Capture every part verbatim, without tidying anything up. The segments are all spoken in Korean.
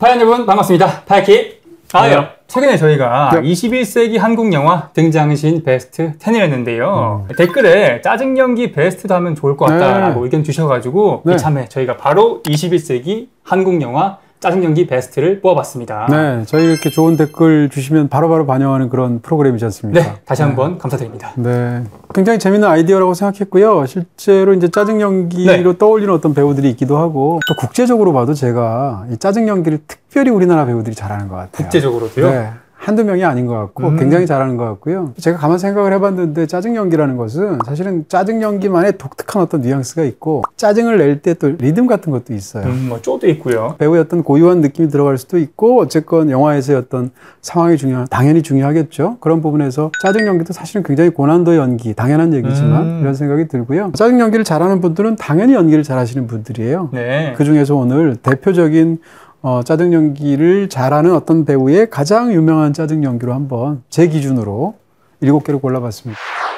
파이언 여러분 반갑습니다. 파이키 아예요. 네. 최근에 저희가 네. 이십일 세기 한국 영화 등장신 베스트 텐을 했는데요. 음. 댓글에 짜증 연기 베스트도 하면 좋을 것 같다라고 네. 의견 주셔가지고 네. 이참에 저희가 바로 이십일 세기 한국 영화 짜증 연기 베스트를 뽑아봤습니다. 네, 저희 이렇게 좋은 댓글 주시면 바로바로 반영하는 그런 프로그램이지 않습니까? 네, 다시 한번 네. 감사드립니다. 네, 굉장히 재밌는 아이디어라고 생각했고요. 실제로 이제 짜증 연기로 네. 떠올리는 어떤 배우들이 있기도 하고, 또 국제적으로 봐도 제가 이 짜증 연기를 특별히 우리나라 배우들이 잘하는 것 같아요. 국제적으로도요? 네. 한두 명이 아닌 것 같고 음. 굉장히 잘하는 것 같고요. 제가 가만 생각을 해봤는데 짜증 연기라는 것은 사실은 짜증 연기만의 독특한 어떤 뉘앙스가 있고 짜증을 낼 때 또 리듬 같은 것도 있어요. 음, 뭐 쪼도 있고요. 배우의 어떤 고유한 느낌이 들어갈 수도 있고 어쨌건 영화에서의 어떤 상황이 중요한 당연히 중요하겠죠. 그런 부분에서 짜증 연기도 사실은 굉장히 고난도 연기 당연한 얘기지만 음. 이런 생각이 들고요. 짜증 연기를 잘하는 분들은 당연히 연기를 잘하시는 분들이에요. 네. 그 중에서 오늘 대표적인 어, 짜증 연기를 잘하는 어떤 배우의 가장 유명한 짜증 연기로 한번 제 기준으로 일곱 개를 골라봤습니다.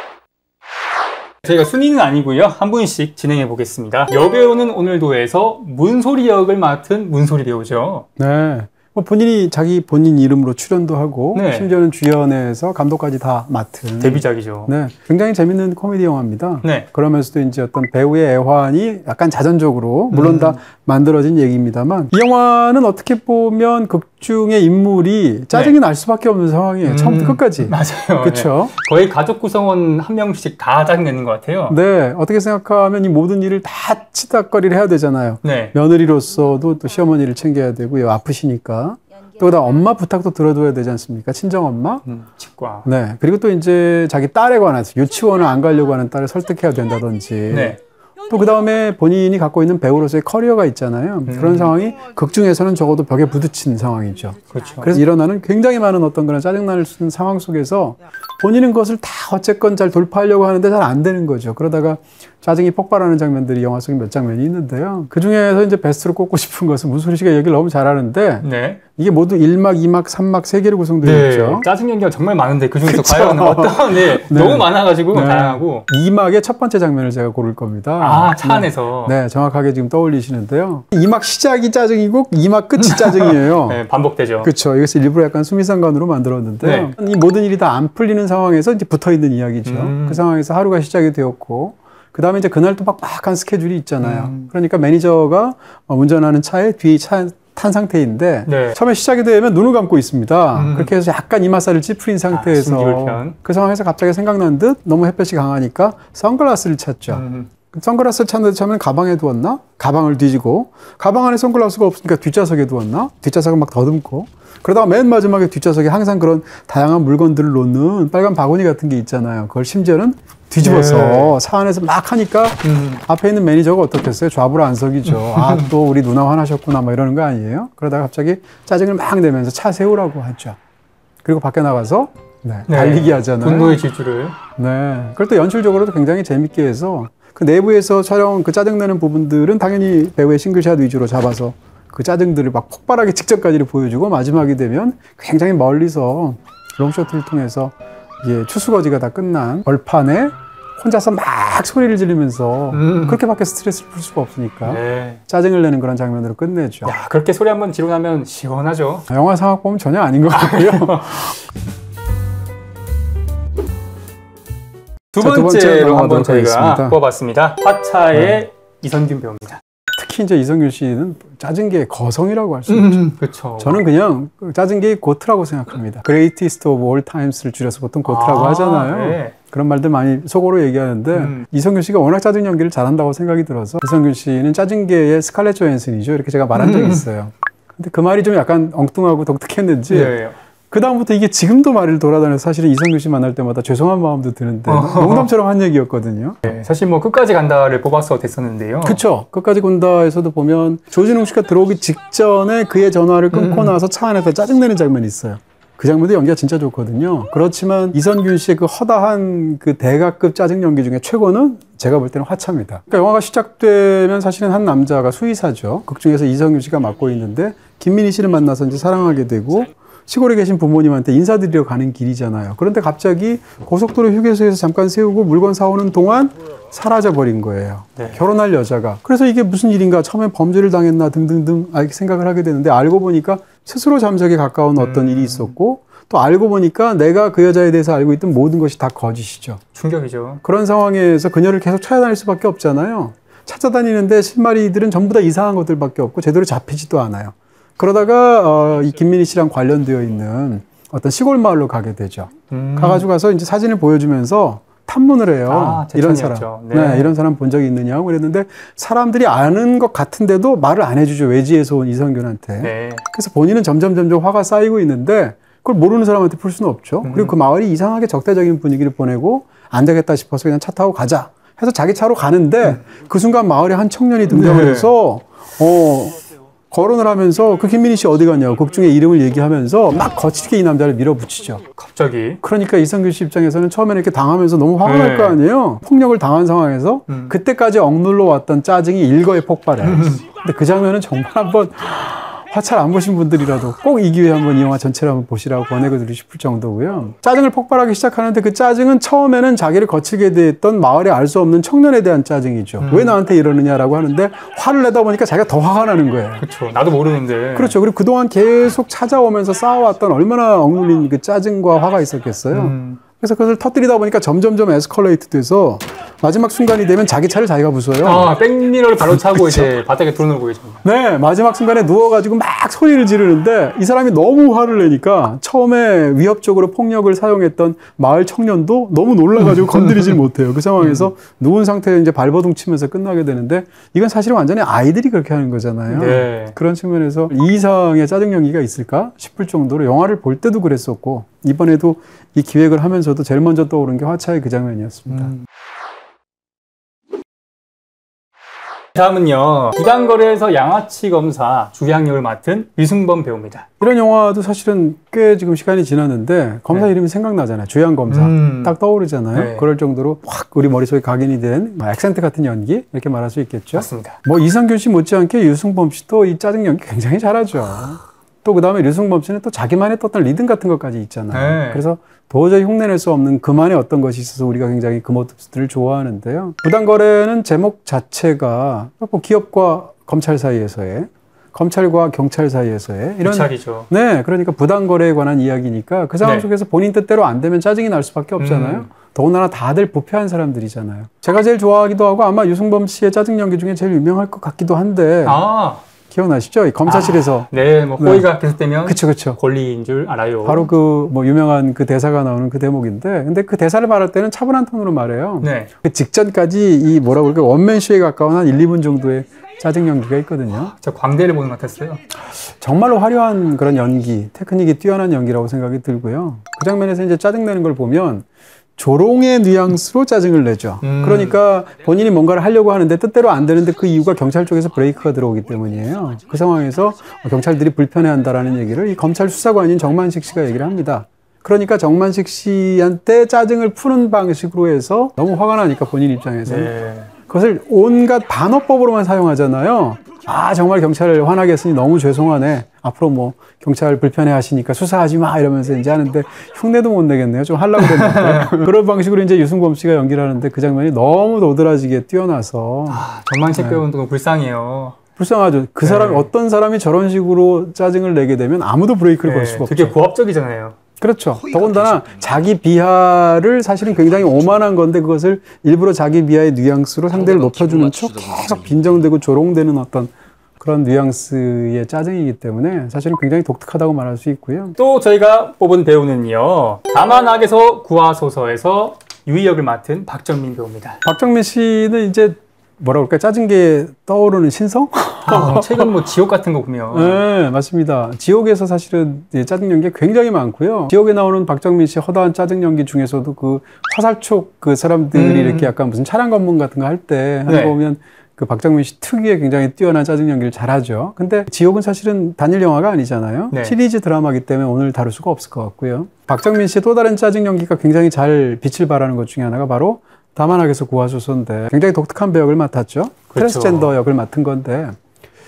저희가 순위는 아니고요. 한 분씩 진행해 보겠습니다. 여배우는 오늘도에서 문소리 역을 맡은 문소리 배우죠. 네. 뭐 본인이 자기 본인 이름으로 출연도 하고 네. 심지어는 주연에서 감독까지 다 맡은 데뷔작이죠. 네, 굉장히 재밌는 코미디 영화입니다. 네. 그러면서도 이제 어떤 배우의 애환이 약간 자전적으로 물론 음. 다 만들어진 얘기입니다만 이 영화는 어떻게 보면 극중의 인물이 짜증이 네. 날 수밖에 없는 상황이에요. 음. 처음부터 끝까지. 맞아요. 그렇죠. 네. 거의 가족 구성원 한 명씩 다 짜증 내는 것 같아요. 네, 어떻게 생각하면 이 모든 일을 다 치닥거리를 해야 되잖아요. 네. 며느리로서도 또 시어머니를 챙겨야 되고요. 아프시니까. 또 그다음 엄마 부탁도 들어줘야 되지 않습니까? 친정엄마. 음, 치과. 네. 그리고 또 이제 자기 딸에 관해서 유치원을 안 가려고 하는 딸을 설득해야 된다든지. 네. 또 그 다음에 본인이 갖고 있는 배우로서의 커리어가 있잖아요. 음. 그런 상황이 극 중에서는 적어도 벽에 부딪힌 상황이죠. 그렇죠. 그래서 일어나는 굉장히 많은 어떤 그런 짜증나는 상황 속에서 본인은 그것을 다 어쨌건 잘 돌파하려고 하는데 잘 안 되는 거죠. 그러다가 짜증이 폭발하는 장면들이 영화 속에 몇 장면이 있는데요. 그 중에서 이제 베스트로 꼽고 싶은 것은 문소리 씨가 얘기를 너무 잘하는데 네. 이게 모두 일 막, 이 막, 삼 막, 세 개로 구성되어 네. 있죠. 짜증 연기가 정말 많은데 그 중에서 과연 어떤 네. 네. 너무 많아가지고 네. 다양하고 이 막의 첫 번째 장면을 제가 고를 겁니다. 아, 차 안에서. 네, 네 정확하게 지금 떠올리시는데요. 이 막 시작이 짜증이고 이 막 끝이 짜증이에요. 네, 반복되죠. 그렇죠. 이것을 일부러 약간 수미상관으로 만들었는데요. 네. 이 모든 일이 다 안 풀리는 상황에서 이제 붙어 있는 이야기죠. 음. 그 상황에서 하루가 시작이 되었고 그 다음에 이제 그날 또 빡빡한 스케줄이 있잖아요. 음. 그러니까 매니저가 운전하는 차에 뒤에 차 탄 상태인데 네. 처음에 시작이 되면 눈을 감고 있습니다. 음. 그렇게 해서 약간 이마살을 찌푸린 상태에서 아, 그 상황에서 갑자기 생각난 듯 너무 햇볕이 강하니까 선글라스를 찾죠. 음. 선글라스를 찾는데 처음엔 가방에 두었나? 가방을 뒤지고 가방 안에 선글라스가 없으니까 뒷좌석에 두었나? 뒷좌석을 막 더듬고 그러다가 맨 마지막에 뒷좌석에 항상 그런 다양한 물건들을 놓는 빨간 바구니 같은 게 있잖아요. 그걸 심지어는 뒤집어서 네. 차 안에서 막 하니까 음. 앞에 있는 매니저가 어떻겠어요? 좌불 안석이죠. 아, 또 우리 누나 화나셨구나 뭐 이러는 거 아니에요? 그러다가 갑자기 짜증을 막 내면서 차 세우라고 하죠. 그리고 밖에 나가서 네, 네. 달리기 하잖아요. 분노의 질주를. 네. 그걸 또 연출적으로도 굉장히 재밌게 해서 그 내부에서 촬영 그 짜증내는 부분들은 당연히 배우의 싱글샷 위주로 잡아서 그 짜증들을 막 폭발하기 직전까지를 보여주고 마지막이 되면 굉장히 멀리서 롱쇼트를 통해서 이게 추수거지가 다 끝난 벌판에 혼자서 막 소리를 지르면서 음. 그렇게밖에 스트레스를 풀 수가 없으니까 네. 짜증을 내는 그런 장면으로 끝내죠. 야, 그렇게 소리 한번 지르고 나면 시원하죠. 영화 상황 보면 전혀 아닌 것 같고요. 두 자, 번째로 한번 저희가 뽑아봤습니다. 화차의 네. 이선균 배우입니다. 특히 이제 이선균 씨는 짜증계의 거성이라고 할 수 음, 있죠. 그렇죠. 저는 그냥 짜증계의 고트라고 생각합니다. Greatest of all times를 줄여서 보통 고트라고 아, 하잖아요. 네. 그런 말들 많이 속어로 얘기하는데 음. 이선균 씨가 워낙 짜증 연기를 잘한다고 생각이 들어서 이선균 씨는 짜증계의 스칼렛 조앤슨이죠. 이렇게 제가 말한 적이 있어요. 근데 그 말이 좀 약간 엉뚱하고 독특했는지 네. 그 다음부터 이게 지금도 말을 돌아다녀서 사실은 이선균 씨 만날 때마다 죄송한 마음도 드는데 농담처럼 한 얘기였거든요. 네, 사실 뭐 끝까지 간다를 뽑아서 됐었는데요. 그쵸. 끝까지 간다에서도 보면 조진웅 씨가 들어오기 직전에 그의 전화를 끊고 음. 나서 차 안에서 짜증내는 장면이 있어요. 그 장면도 연기가 진짜 좋거든요. 그렇지만 이선균 씨의 그 허다한 그 대가급 짜증 연기 중에 최고는 제가 볼 때는 화차입니다. 그러니까 영화가 시작되면 사실은 한 남자가 수의사죠. 극 중에서 이선균 씨가 맡고 있는데 김민희 씨를 만나서 이제 사랑하게 되고 시골에 계신 부모님한테 인사드리러 가는 길이잖아요. 그런데 갑자기 고속도로 휴게소에서 잠깐 세우고 물건 사오는 동안 사라져버린 거예요. 네. 결혼할 여자가. 그래서 이게 무슨 일인가 처음엔 범죄를 당했나 등등등 생각을 하게 되는데 알고 보니까 스스로 잠적에 가까운 어떤 음. 일이 있었고 또 알고 보니까 내가 그 여자에 대해서 알고 있던 모든 것이 다 거짓이죠. 충격이죠. 그런 상황에서 그녀를 계속 찾아다닐 수밖에 없잖아요. 찾아다니는데 실마리들은 전부 다 이상한 것들밖에 없고 제대로 잡히지도 않아요. 그러다가 어, 이 김민희 씨랑 관련되어 있는 어떤 시골 마을로 가게 되죠. 음. 가가지고 가서 이제 사진을 보여주면서 탐문을 해요. 아, 이런 사람, 네. 네, 이런 사람 본 적이 있느냐고 그랬는데 사람들이 아는 것 같은데도 말을 안 해주죠. 외지에서 온 이성균한테. 네. 그래서 본인은 점점 점점 화가 쌓이고 있는데 그걸 모르는 사람한테 풀 수는 없죠. 음. 그리고 그 마을이 이상하게 적대적인 분위기를 보내고 안 되겠다 싶어서 그냥 차 타고 가자 해서 자기 차로 가는데 음. 그 순간 마을에 한 청년이 등장을 네. 해서 어. 거론을 하면서 그 김민희 씨 어디 갔냐고 극중의 이름을 얘기하면서 막 거칠게 이 남자를 밀어붙이죠. 갑자기. 그러니까 이성균 씨 입장에서는 처음에는 이렇게 당하면서 너무 화가 네. 날 거 아니에요. 폭력을 당한 상황에서 음. 그때까지 억눌러 왔던 짜증이 일거에 폭발해. 음. 근데 그 장면은 정말 한번 화차를 안 보신 분들이라도 꼭 이 기회에 한번 이 영화 전체를 한번 보시라고 권해드리고 싶을 정도고요. 짜증을 폭발하기 시작하는데 그 짜증은 처음에는 자기를 거칠게 대했던 마을에 알 수 없는 청년에 대한 짜증이죠. 음. 왜 나한테 이러느냐라고 하는데 화를 내다 보니까 자기가 더 화가 나는 거예요. 그렇죠. 나도 모르는데. 그렇죠. 그리고 그동안 계속 찾아오면서 쌓아왔던 얼마나 억눌린 그 짜증과 화가 있었겠어요. 음. 그래서 그것을 터뜨리다 보니까 점점점 에스컬레이트 돼서 마지막 순간이 되면 자기 차를 자기가 부숴요. 아, 백미러를 바로 차고 이제 바닥에 드러누고 계죠. 네, 마지막 순간에 누워가지고 막 소리를 지르는데 이 사람이 너무 화를 내니까 처음에 위협적으로 폭력을 사용했던 마을 청년도 너무 놀라가지고 건드리질 못해요. 그 상황에서 음. 누운 상태에 이제 발버둥 치면서 끝나게 되는데 이건 사실은 완전히 아이들이 그렇게 하는 거잖아요. 네. 그런 측면에서 이 이상의 짜증 연기가 있을까 싶을 정도로 영화를 볼 때도 그랬었고 이번에도 이 기획을 하면서도 제일 먼저 떠오른 게 화차의 그 장면이었습니다. 음. 다음은요. 부당거래에서 양아치 검사 주양 역을 맡은 유승범 배우입니다. 이런 영화도 사실은 꽤 지금 시간이 지났는데 검사 네. 이름이 생각나잖아요. 주양 검사. 음. 딱 떠오르잖아요. 네. 그럴 정도로 확 우리 머릿속에 각인이 된 액센트 같은 연기 이렇게 말할 수 있겠죠. 맞습니다. 뭐 이성균 씨 못지않게 유승범 씨도 이 짜증 연기 굉장히 잘하죠. 또 그 다음에 유승범 씨는 또 자기만의 또 어떤 리듬 같은 것까지 있잖아요. 네. 그래서 도저히 흉내낼 수 없는 그만의 어떤 것이 있어서 우리가 굉장히 그 모습들을 좋아하는데요. 부당거래는 제목 자체가 뭐 기업과 검찰 사이에서의 검찰과 경찰 사이에서의 이런 경찰이죠. 네, 그러니까 부당거래에 관한 이야기니까 그 상황 네. 속에서 본인 뜻대로 안 되면 짜증이 날 수밖에 없잖아요. 음. 더군다나 다들 부패한 사람들이잖아요. 제가 제일 좋아하기도 하고 아마 유승범 씨의 짜증 연기 중에 제일 유명할 것 같기도 한데. 아. 기억나시죠? 검사실에서. 아, 네, 뭐, 호의가 네. 계속되면. 그쵸, 그쵸. 권리인 줄 알아요. 바로 그, 뭐, 유명한 그 대사가 나오는 그 대목인데, 근데 그 대사를 말할 때는 차분한 톤으로 말해요. 네. 그 직전까지 이 뭐라고 그럴까, 원맨쇼에 가까운 한 일, 이 분 정도의 짜증 연기가 있거든요. 저 광대를 보는 것 같았어요. 정말로 화려한 그런 연기, 테크닉이 뛰어난 연기라고 생각이 들고요. 그 장면에서 이제 짜증내는 걸 보면, 조롱의 뉘앙스로 짜증을 내죠. 음. 그러니까 본인이 뭔가를 하려고 하는데 뜻대로 안 되는데 그 이유가 경찰 쪽에서 브레이크가 들어오기 때문이에요. 그 상황에서 경찰들이 불편해한다라는 얘기를 이 검찰 수사관인 정만식 씨가 얘기를 합니다. 그러니까 정만식 씨한테 짜증을 푸는 방식으로 해서 너무 화가 나니까 본인 입장에서는 네. 그것을 온갖 반어법으로만 사용하잖아요. 아 정말 경찰을 화나게 했으니 너무 죄송하네. 앞으로 뭐 경찰 불편해 하시니까 수사하지 마 이러면서 이제 하는데 흉내도 못 내겠네요. 좀 하려고 그랬는데 그런 방식으로 이제 유승범 씨가 연기를 하는데 그 장면이 너무 도드라지게 뛰어나서 아, 정만식 네. 배우는 또 불쌍해요. 불쌍하죠. 그 네. 사람이 어떤 사람이 저런 식으로 짜증을 내게 되면 아무도 브레이크를 네. 걸 수가 없죠. 되게 고압적이잖아요. 그렇죠. 더군다나 자기 비하를 사실은 굉장히 오만한 건데 그것을 일부러 자기 비하의 뉘앙스로 상대를 높여주는 척 계속 빈정되고 조롱되는 어떤 그런 뉘앙스의 짜증이기 때문에 사실은 굉장히 독특하다고 말할 수 있고요. 또 저희가 뽑은 배우는요. 다만 악에서 구하소서에서 유희 역을 맡은 박정민 배우입니다. 박정민 씨는 이제 뭐라 그럴까 짜증게 떠오르는 신성? 아, 최근 뭐 지옥 같은 거 보면 네 맞습니다. 지옥에서 사실은 짜증 연기 굉장히 많고요. 지옥에 나오는 박정민 씨의 허다한 짜증 연기 중에서도 그 화살촉 그 사람들이 음. 이렇게 약간 무슨 차량 검문 같은 거 할 때 하는 거 네. 보면 그 박정민 씨 특유의 굉장히 뛰어난 짜증 연기를 잘하죠. 근데 지옥은 사실은 단일 영화가 아니잖아요. 네. 시리즈 드라마이기 때문에 오늘 다룰 수가 없을 것 같고요. 박정민 씨의 또 다른 짜증 연기가 굉장히 잘 빛을 발하는 것 중에 하나가 바로 다만 악에서 구하소서인데 굉장히 독특한 배역을 맡았죠. 그렇죠. 트랜스젠더 역을 맡은 건데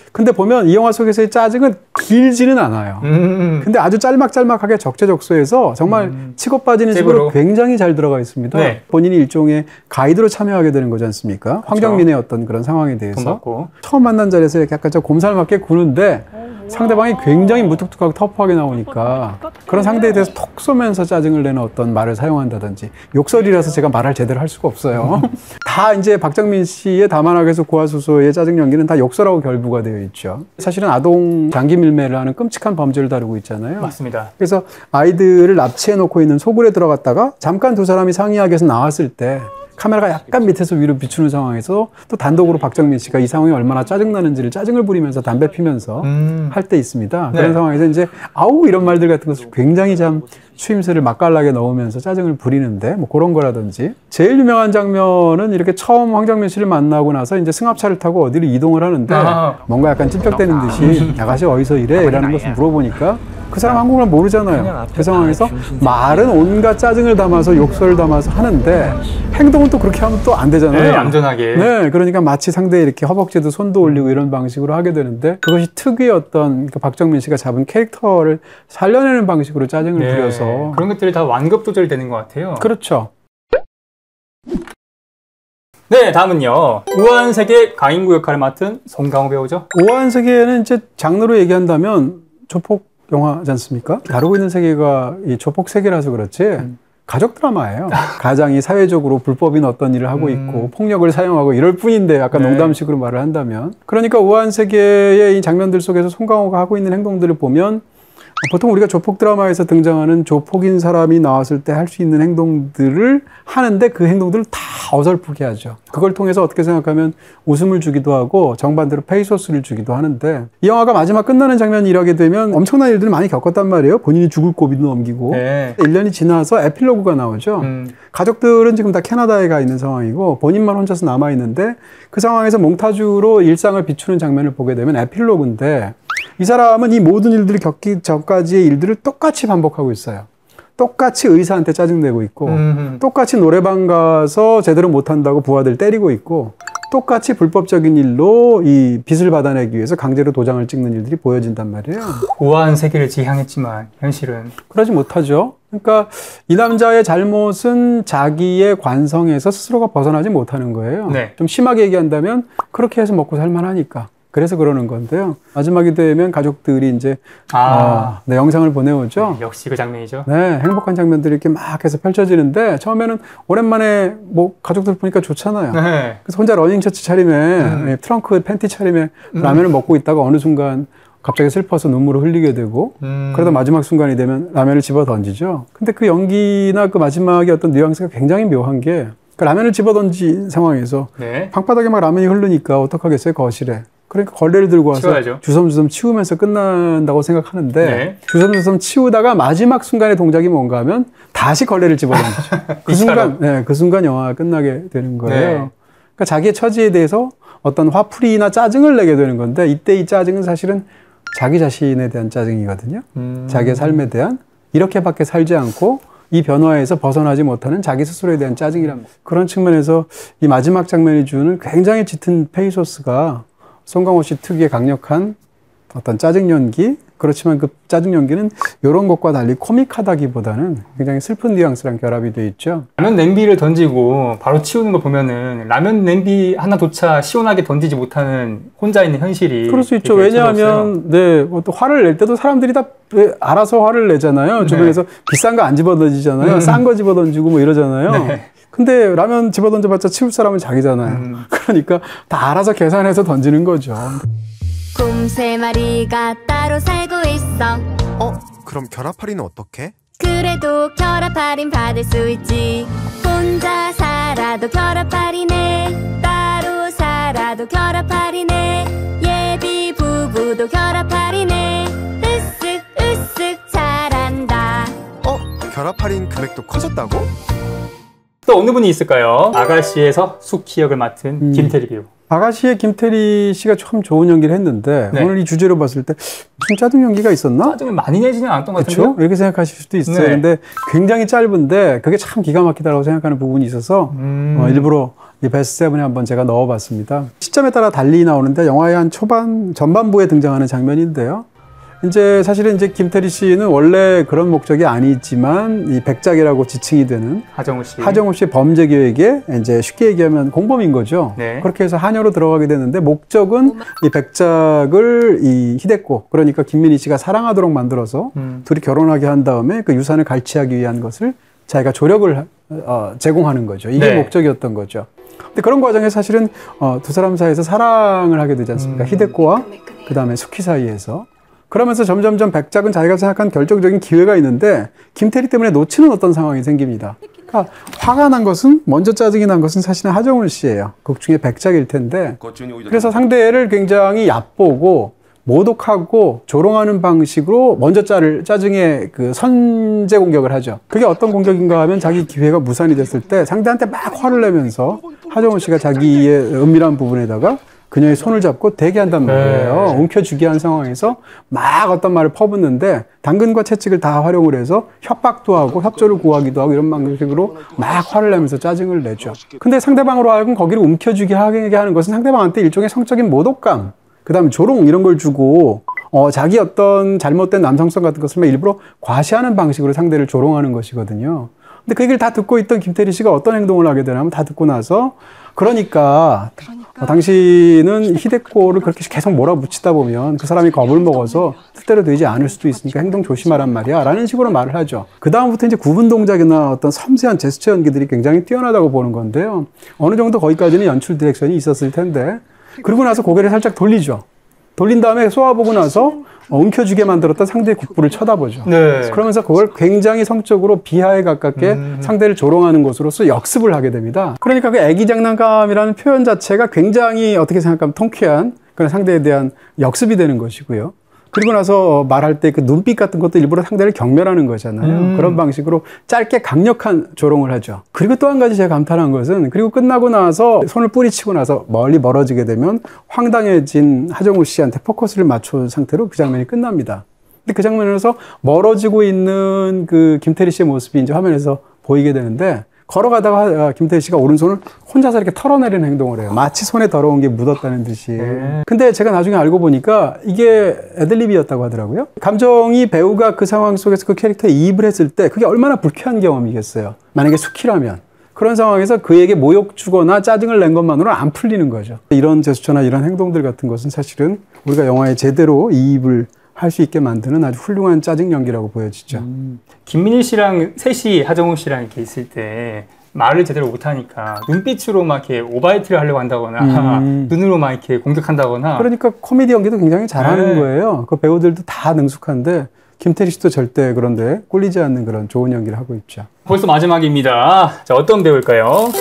근데 보면 이 영화 속에서의 짜증은 길지는 않아요. 음. 근데 아주 짤막짤막하게 적재적소해서 정말 음. 치고 빠지는 식으로 굉장히 잘 들어가 있습니다. 네. 본인이 일종의 가이드로 참여하게 되는 거지 않습니까? 그렇죠. 황정민의 어떤 그런 상황에 대해서 처음 만난 자리에서 약간 좀 곰살맞게 구는데 상대방이 굉장히 무뚝뚝하고 터프하게 나오니까 그런 상대에 대해서 톡 쏘면서 짜증을 내는 어떤 말을 사용한다든지, 욕설이라서 제가 말을 제대로 할 수가 없어요. 다 이제 박정민 씨의 다만학에서 고아수소의 짜증 연기는 다 욕설하고 결부가 되어 있죠. 사실은 아동 장기 밀매를 하는 끔찍한 범죄를 다루고 있잖아요. 맞습니다. 그래서 아이들을 납치해 놓고 있는 소굴에 들어갔다가 잠깐 두 사람이 상의하기 위해서 나왔을 때 카메라가 약간 밑에서 위로 비추는 상황에서 또 단독으로 박정민 씨가 이 상황이 얼마나 짜증나는지를 짜증을 부리면서 담배 피면서 음. 할 때 있습니다. 네. 그런 상황에서 이제 아우 이런 말들 같은 것을 굉장히 참 추임새를 맛깔나게 넣으면서 짜증을 부리는데 뭐 그런 거라든지, 제일 유명한 장면은 이렇게 처음 황정민 씨를 만나고 나서 이제 승합차를 타고 어디로 이동을 하는데 아. 뭔가 약간 찝쩍대는 듯이 아가씨 어디서 일해? 이라는 것을 물어보니까 그 사람 한국말 모르잖아요. 그 상황에서 말은 온갖 짜증을 담아서 욕설을 담아서 하는데 행동은 또 그렇게 하면 또 안 되잖아요. 네, 얌전하게. 네, 그러니까 마치 상대에 이렇게 허벅지도 손도 올리고 이런 방식으로 하게 되는데 그것이 특유의 어떤 그 박정민 씨가 잡은 캐릭터를 살려내는 방식으로 짜증을 네, 부려서 그런 것들이 다 완급 조절되는 것 같아요. 그렇죠. 네, 다음은요. 우한세계 강인구 역할을 맡은 송강호 배우죠. 우한세계는 이제 장르로 얘기한다면 조폭 영화지 않습니까? 다루고 있는 세계가 이 조폭 세계라서 그렇지 음. 가족 드라마예요. 가장이 사회적으로 불법인 어떤 일을 하고 있고 음. 폭력을 사용하고 이럴 뿐인데 약간 네. 농담식으로 말을 한다면, 그러니까 우한 세계의 이 장면들 속에서 송강호가 하고 있는 행동들을 보면 보통 우리가 조폭 드라마에서 등장하는 조폭인 사람이 나왔을 때 할 수 있는 행동들을 하는데 그 행동들을 다 어설프게 하죠. 그걸 통해서 어떻게 생각하면 웃음을 주기도 하고 정반대로 페이소스를 주기도 하는데, 이 영화가 마지막 끝나는 장면이 일하게 되면 엄청난 일들을 많이 겪었단 말이에요. 본인이 죽을 고비도 넘기고 네. 일 년이 지나서 에필로그가 나오죠. 음. 가족들은 지금 다 캐나다에 가 있는 상황이고 본인만 혼자서 남아있는데 그 상황에서 몽타주로 일상을 비추는 장면을 보게 되면 에필로그인데, 이 사람은 이 모든 일들을 겪기 전까지의 일들을 똑같이 반복하고 있어요. 똑같이 의사한테 짜증내고 있고 음흠. 똑같이 노래방 가서 제대로 못한다고 부하들 때리고 있고 똑같이 불법적인 일로 이 빚을 받아내기 위해서 강제로 도장을 찍는 일들이 보여진단 말이에요. 우아한 세계를 지향했지만 현실은 그러지 못하죠. 그러니까 이 남자의 잘못은 자기의 관성에서 스스로가 벗어나지 못하는 거예요. 네. 좀 심하게 얘기한다면 그렇게 해서 먹고 살만하니까. 그래서 그러는 건데요. 마지막이 되면 가족들이 이제 아. 어, 네, 영상을 보내오죠. 네, 역시 그 장면이죠. 네, 행복한 장면들이 이렇게 막 해서 펼쳐지는데 처음에는 오랜만에 뭐 가족들 보니까 좋잖아요. 네. 그래서 혼자 러닝셔츠 차림에 음. 트렁크 팬티 차림에 음. 라면을 먹고 있다가 어느 순간 갑자기 슬퍼서 눈물을 흘리게 되고 음. 그러다 마지막 순간이 되면 라면을 집어 던지죠. 근데 그 연기나 그 마지막의 어떤 뉘앙스가 굉장히 묘한 게, 그 라면을 집어 던진 상황에서 네. 방바닥에 막 라면이 흐르니까 어떡하겠어요, 거실에. 그러니까 걸레를 들고 와서 치워야죠. 주섬주섬 치우면서 끝난다고 생각하는데 네. 주섬주섬 치우다가 마지막 순간의 동작이 뭔가 하면 다시 걸레를 집어던지죠. 그 순간, 네, 그 순간 영화가 끝나게 되는 거예요. 네. 그러니까 자기의 처지에 대해서 어떤 화풀이나 짜증을 내게 되는 건데, 이때 이 짜증은 사실은 자기 자신에 대한 짜증이거든요. 음. 자기의 삶에 대한, 이렇게밖에 살지 않고 이 변화에서 벗어나지 못하는 자기 스스로에 대한 짜증이란 그런 측면에서 이 마지막 장면이 주는 굉장히 짙은 페이소스가 송강호 씨 특유의 강력한 어떤 짜증 연기, 그렇지만 그 짜증 연기는 이런 것과 달리 코믹하다기보다는 굉장히 슬픈 뉘앙스랑 결합이 돼 있죠. 라면 냄비를 던지고 바로 치우는 거 보면은 라면 냄비 하나조차 시원하게 던지지 못하는 혼자 있는 현실이 그럴 수 있죠. 왜냐하면 네, 또 화를 낼 때도 사람들이 다 알아서 화를 내잖아요. 주변에서 네. 비싼 거 안 집어 던지잖아요. 음. 싼 거 집어 던지고 뭐 이러잖아요. 네. 근데 라면 집어던져봤자 치울 사람은 자기잖아요. 음. 그러니까 다 알아서 계산해서 던지는 거죠. 곰 세 마리가 따로 살고 있어. 어? 그럼 결합 할인은 어떻게? 그래도 결합 할인 받을 수 있지. 혼자 살아도 결합 할인해. 따로 살아도 결합 할인해. 예비 부부도 결합 할인해. 으쓱 으쓱 잘한다. 어? 결합 할인 금액도 커졌다고? 또 어느 분이 있을까요? 아가씨에서 숙희 역을 맡은 음. 김태리 배우. 아가씨의 김태리 씨가 참 좋은 연기를 했는데 네. 오늘 이 주제로 봤을 때 무슨 짜증 연기가 있었나? 짜증을 많이 내지는 않았던 것 같은데요? 그렇죠? 이렇게 생각하실 수도 있어요. 네. 근데 굉장히 짧은데 그게 참 기가 막히다고 생각하는 부분이 있어서 음. 어, 일부러 이 베스트 세븐에 한번 제가 넣어봤습니다. 시점에 따라 달리 나오는데 영화의 한 초반 전반부에 등장하는 장면인데요. 이제 사실은 이제 김태리 씨는 원래 그런 목적이 아니지만 이 백작이라고 지칭이 되는 하정우 씨, 하정우 씨의 범죄 계획에 이제 쉽게 얘기하면 공범인 거죠. 네. 그렇게 해서 한여로 들어가게 되는데 목적은 이 백작을 이 히데코 그러니까 김민희 씨가 사랑하도록 만들어서 음. 둘이 결혼하게 한 다음에 그 유산을 갈취하기 위한 것을 자기가 조력을 어, 제공하는 거죠. 이게 네. 목적이었던 거죠. 근데 그런 과정에 사실은 어, 두 사람 사이에서 사랑을 하게 되지 않습니까? 음. 히데코와 그 다음에 수키 사이에서. 그러면서 점점점 백작은 자기가 생각한 결정적인 기회가 있는데 김태리 때문에 놓치는 어떤 상황이 생깁니다. 그러니까 화가 난 것은 먼저 짜증이 난 것은 사실은 하정우 씨예요. 극 중에 백작일 텐데 그래서 상대를 굉장히 얕보고 모독하고 조롱하는 방식으로 먼저 짜를, 짜증의 그 선제 공격을 하죠. 그게 어떤 공격인가 하면 자기 기회가 무산이 됐을 때 상대한테 막 화를 내면서 하정우 씨가 자기의 은밀한 부분에다가 그녀의 손을 잡고 대기한단 말이에요. 네. 움켜쥐게 한 상황에서 막 어떤 말을 퍼붓는데 당근과 채찍을 다 활용을 해서 협박도 하고 협조를 구하기도 하고 이런 방식으로 막 화를 내면서 짜증을 내죠. 근데 상대방으로 하여금 거기를 움켜쥐게 하게 하는 것은 상대방한테 일종의 성적인 모독감, 그 다음에 조롱 이런 걸 주고 어, 자기 어떤 잘못된 남성성 같은 것을 일부러 과시하는 방식으로 상대를 조롱하는 것이거든요. 근데 그 얘기를 다 듣고 있던 김태리 씨가 어떤 행동을 하게 되냐면 다 듣고 나서 그러니까, 그러니까. 어, 당신은 히데코를 그렇게 계속 몰아붙이다 보면 그 사람이 겁을 먹어서 뜻대로 되지 않을 수도 있으니까 행동 조심하란 말이야 라는 식으로 말을 하죠. 그 다음부터 이제 구분 동작이나 어떤 섬세한 제스처 연기들이 굉장히 뛰어나다고 보는 건데요. 어느 정도 거기까지는 연출 디렉션이 있었을 텐데 그러고 나서 고개를 살짝 돌리죠. 돌린 다음에 쏘아보고 나서 움켜쥐게 만들었던 상대의 국부를 쳐다보죠. 네. 그러면서 그걸 굉장히 성적으로 비하에 가깝게 음. 상대를 조롱하는 것으로서 역습을 하게 됩니다. 그러니까 그 애기 장난감이라는 표현 자체가 굉장히 어떻게 생각하면 통쾌한 그런 상대에 대한 역습이 되는 것이고요. 그리고 나서 말할 때 그 눈빛 같은 것도 일부러 상대를 경멸하는 거잖아요. 음. 그런 방식으로 짧게 강력한 조롱을 하죠. 그리고 또 한 가지 제가 감탄한 것은 그리고 끝나고 나서 손을 뿌리치고 나서 멀리 멀어지게 되면 황당해진 하정우 씨한테 포커스를 맞춘 상태로 그 장면이 끝납니다. 근데 그 장면에서 멀어지고 있는 그 김태리 씨의 모습이 이제 화면에서 보이게 되는데 걸어가다가 김태리 씨가 오른손을 혼자서 이렇게 털어내리는 행동을 해요. 마치 손에 더러운 게 묻었다는 듯이. 네. 근데 제가 나중에 알고 보니까 이게 애들립이었다고 하더라고요. 감정이 배우가 그 상황 속에서 그 캐릭터에 이입을 했을 때 그게 얼마나 불쾌한 경험이겠어요. 만약에 수키라면. 그런 상황에서 그에게 모욕 주거나 짜증을 낸 것만으로는 안 풀리는 거죠. 이런 제스처나 이런 행동들 같은 것은 사실은 우리가 영화에 제대로 이입을 할 수 있게 만드는 아주 훌륭한 짜증 연기라고 보여지죠. 음. 김민희 씨랑 셋이 하정우 씨랑 이렇게 있을 때 말을 제대로 못하니까 눈빛으로 막 이렇게 오바이트를 하려고 한다거나 음. 눈으로 막 이렇게 공격한다거나 그러니까 코미디 연기도 굉장히 잘하는 네. 거예요. 그 배우들도 다 능숙한데 김태리 씨도 절대 그런데 꿀리지 않는 그런 좋은 연기를 하고 있죠. 벌써 마지막입니다. 자, 어떤 배우일까요?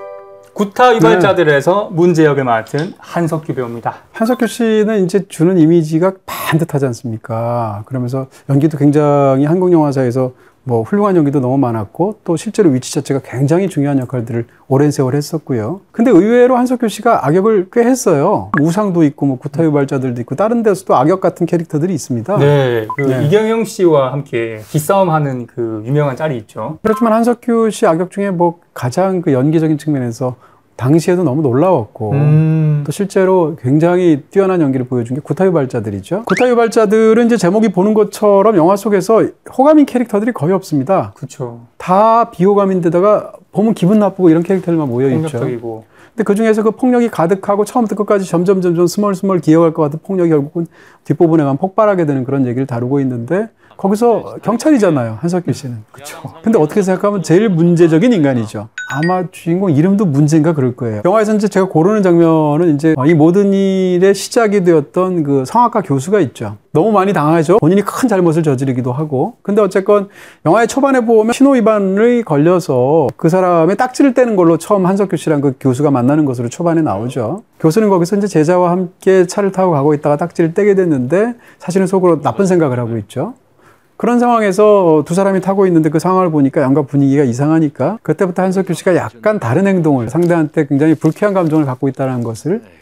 구타 유발자들에서 네. 문제 역을 맡은 한석규 배우입니다. 한석규 씨는 이제 주는 이미지가 반듯하지 않습니까? 그러면서 연기도 굉장히 한국 영화사에서 뭐 훌륭한 연기도 너무 많았고 또 실제로 위치 자체가 굉장히 중요한 역할들을 오랜 세월 했었고요. 근데 의외로 한석규 씨가 악역을 꽤 했어요. 우상도 있고 뭐 구타 유발자들도 있고 다른 데서도 악역 같은 캐릭터들이 있습니다. 네, 그 네. 이경영 씨와 함께 기싸움하는 그 유명한 짤이 있죠. 그렇지만 한석규 씨 악역 중에 뭐 가장 그 연기적인 측면에서 당시에도 너무 놀라웠고 음. 또 실제로 굉장히 뛰어난 연기를 보여준 게 구타 유발자들이죠. 구타 유발자들은 이제 제목이 보는 것처럼 영화 속에서 호감인 캐릭터들이 거의 없습니다. 그렇죠. 다 비호감인데다가 보면 기분 나쁘고 이런 캐릭터들만 모여 있죠. 폭력적이고. 근데 그 중에서 그 폭력이 가득하고 처음부터 끝까지 점점 점점 스멀스멀 기어갈 것 같은 폭력이 결국은 뒷부분에 가면 폭발하게 되는 그런 얘기를 다루고 있는데 거기서 경찰이잖아요, 한석규 씨는. 그렇죠. 근데 어떻게 생각하면 제일 문제적인 인간이죠. 아마 주인공 이름도 문제인가 그럴 거예요. 영화에서 이제 제가 고르는 장면은 이제 이 모든 일의 시작이 되었던 그 성악가 교수가 있죠. 너무 많이 당하죠. 본인이 큰 잘못을 저지르기도 하고. 근데 어쨌건 영화의 초반에 보면 신호 위반을 걸려서 그 사람의 딱지를 떼는 걸로 처음 한석규 씨랑 그 교수가 만나는 것으로 초반에 나오죠. 교수는 거기서 이제 제자와 함께 차를 타고 가고 있다가 딱지를 떼게 됐는데 사실은 속으로 나쁜 생각을 하고 있죠. 그런 상황에서 두 사람이 타고 있는데 그 상황을 보니까 양가 분위기가 이상하니까 그때부터 한석규 씨가 약간 다른 행동을 상대한테 굉장히 불쾌한 감정을 갖고 있다는 것을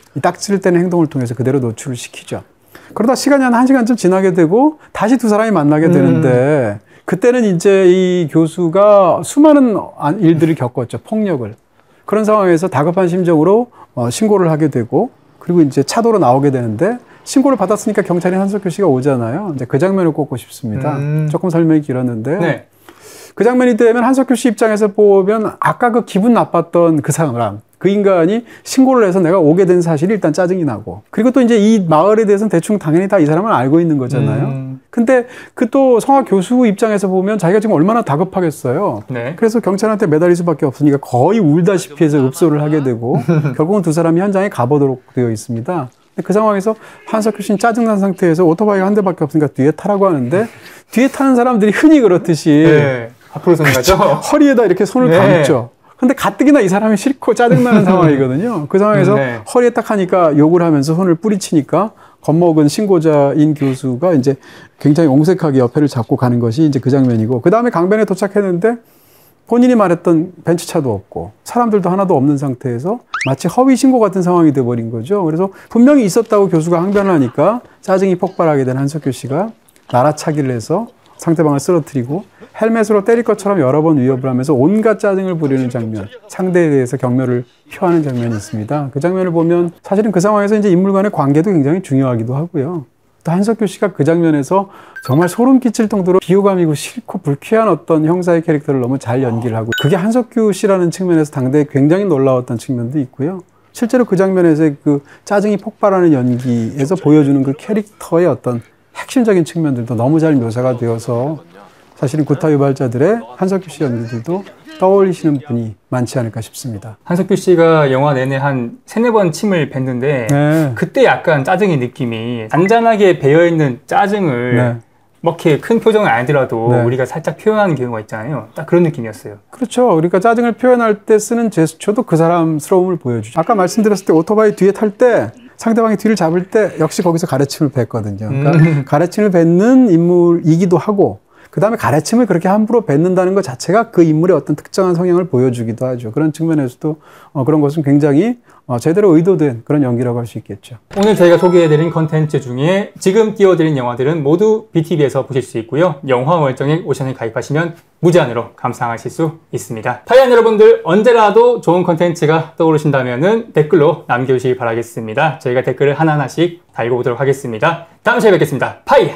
이 딱지를 떼는 행동을 통해서 그대로 노출을 시키죠. 그러다 시간이 한 한 시간쯤 지나게 되고 다시 두 사람이 만나게 되는데 음. 그때는 이제 이 교수가 수많은 일들을 겪었죠. 폭력을. 그런 상황에서 다급한 심정으로 어, 신고를 하게 되고 그리고 이제 차도로 나오게 되는데 신고를 받았으니까 경찰이 한석규 씨가 오잖아요. 이제 그 장면을 꼽고 싶습니다. 음. 조금 설명이 길었는데요. 네. 그 장면이 되면 한석규 씨 입장에서 보면 아까 그 기분 나빴던 그 사람, 그 인간이 신고를 해서 내가 오게 된 사실이 일단 짜증이 나고 그리고 또 이제 이 마을에 대해서는 대충 당연히 다 이 사람은 알고 있는 거잖아요. 음. 근데 그 또 성악 교수 입장에서 보면 자기가 지금 얼마나 다급하겠어요. 네. 그래서 경찰한테 매달릴 수밖에 없으니까 거의 울다시피 해서 읍소를 하게 되고 결국은 두 사람이 현장에 가보도록 되어 있습니다. 그 상황에서 한석규 씨는 짜증난 상태에서 오토바이가 한 대밖에 없으니까 뒤에 타라고 하는데 뒤에 타는 사람들이 흔히 그렇듯이 네. 앞으로 손가죠. 허리에다 이렇게 손을 네. 감죠. 근데 가뜩이나 이 사람이 싫고 짜증나는 상황이거든요. 그 상황에서 네. 허리에 딱 하니까 욕을 하면서 손을 뿌리치니까 겁먹은 신고자인 교수가 이제 굉장히 옹색하게 옆에를 잡고 가는 것이 이제 그 장면이고 그 다음에 강변에 도착했는데 본인이 말했던 벤츠차도 없고 사람들도 하나도 없는 상태에서 마치 허위 신고 같은 상황이 돼버린 거죠. 그래서 분명히 있었다고 교수가 항변을 하니까 짜증이 폭발하게 된 한석규 씨가 날아차기를 해서 상대방을 쓰러뜨리고 헬멧으로 때릴 것처럼 여러 번 위협을 하면서 온갖 짜증을 부리는 장면, 상대에 대해서 경멸을 표하는 장면이 있습니다. 그 장면을 보면 사실은 그 상황에서 이제 인물 간의 관계도 굉장히 중요하기도 하고요. 또 한석규 씨가 그 장면에서 정말 소름 끼칠 정도로 비호감이고 싫고 불쾌한 어떤 형사의 캐릭터를 너무 잘 연기를 하고 그게 한석규 씨라는 측면에서 당대에 굉장히 놀라웠던 측면도 있고요. 실제로 그 장면에서 그 짜증이 폭발하는 연기에서 보여주는 그 캐릭터의 어떤 핵심적인 측면들도 너무 잘 묘사가 되어서 사실은 구타 유발자들의 한석규 씨 연기들도 떠올리시는 분이 많지 않을까 싶습니다. 한석규 씨가 영화 내내 한 세네 번 침을 뱉는데 네. 그때 약간 짜증의 느낌이 잔잔하게 배어있는 짜증을 네. 뭐 이렇게 큰 표정은 아니더라도 네. 우리가 살짝 표현하는 경우가 있잖아요. 딱 그런 느낌이었어요. 그렇죠. 그러니까 짜증을 표현할 때 쓰는 제스처도 그 사람스러움을 보여주죠. 아까 말씀드렸을 때 오토바이 뒤에 탈 때 상대방이 뒤를 잡을 때 역시 거기서 가래침을 뱉거든요. 그러니까 음. 가래침을 뱉는 인물이기도 하고 그 다음에 가래침을 그렇게 함부로 뱉는다는 것 자체가 그 인물의 어떤 특정한 성향을 보여주기도 하죠. 그런 측면에서도 어, 그런 것은 굉장히 어, 제대로 의도된 그런 연기라고 할 수 있겠죠. 오늘 저희가 소개해드린 컨텐츠 중에 지금 띄워드린 영화들은 모두 비티비에서 보실 수 있고요. 영화 월정액 오션에 가입하시면 무제한으로 감상하실 수 있습니다. 파이안 여러분들 언제라도 좋은 컨텐츠가 떠오르신다면 댓글로 남겨주시기 바라겠습니다. 저희가 댓글을 하나하나씩 달고보도록 하겠습니다. 다음 시간에 뵙겠습니다. 파이안!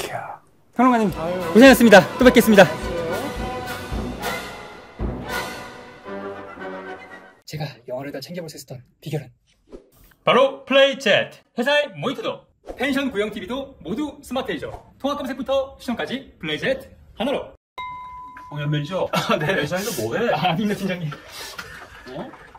평론가님 고생하셨습니다. 또 뵙겠습니다. 제가 영화를 다 챙겨볼 수 있었던 비결은 바로 플레이챗. 회사의 모니터도 펜션 구형 티비도 모두 스마트이죠. 통화 검색부터 시청까지 플레이챗 하나로. 홍현 매니저. 아, 네. 회사에서 뭐해? 아, 아닙니다 팀장님. 어?